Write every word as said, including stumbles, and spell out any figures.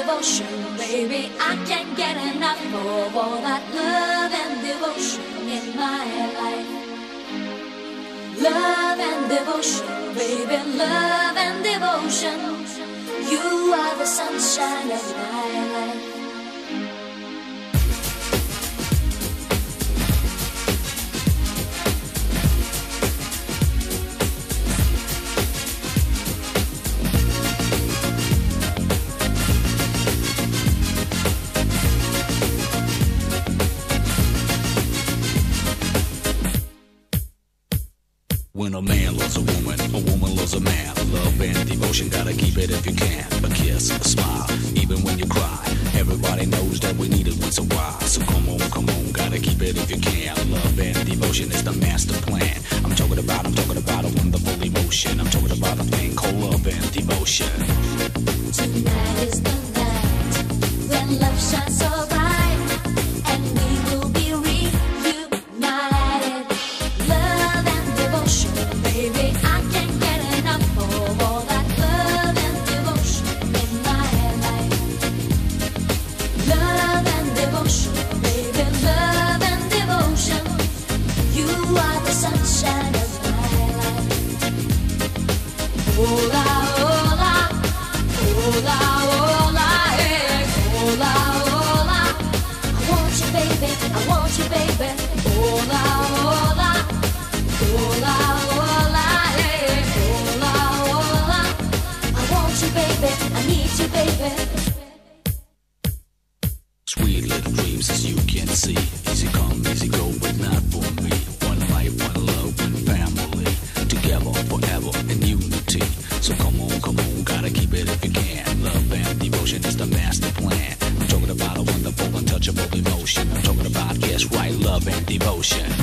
devotion, baby. I can't get enough of all that love and devotion in my life. Love and devotion, baby, love and devotion. You are the sunshine of my life. When a man loves a woman, a woman loves a man. Love and devotion, gotta keep it if you can. A kiss, a smile, even when you cry. Everybody knows that we need it once a while. So come on, come on, gotta keep it if you can. Love and devotion is the master plan. I'm talking about, I'm talking about a wonderful emotion. I'm talking about a thing called love and devotion. Tonight is the night when love shines so bright, and we will be reunited. Love and devotion, baby, I can't get enough of all that love and devotion in my life. Love and devotion, baby, love and devotion. You are the sunshine of my life. Hola, hola, hola, hola, hey. Hola, hola, I want you, baby, I want you, baby. Hola, hola, hola, hola, hey. Hola, hola, I want you, baby, I need you, baby. Sweet little dreams as you can see. Easy come, easy go, but not for me. One life, one love, one family. Together forever in unity. So come on, come on, gotta keep it if you can. Love and devotion is the master plan. I'm talking about a wonderful, untouchable emotion. I'm talking about, guess right, love and devotion.